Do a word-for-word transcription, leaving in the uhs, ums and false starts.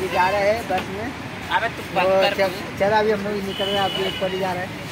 जा रहे हैं बस में। अबे तू बंद कर। चल अभी हम लोग निकल रहे हैं, अभी ऊपर ही जा रहे हैं।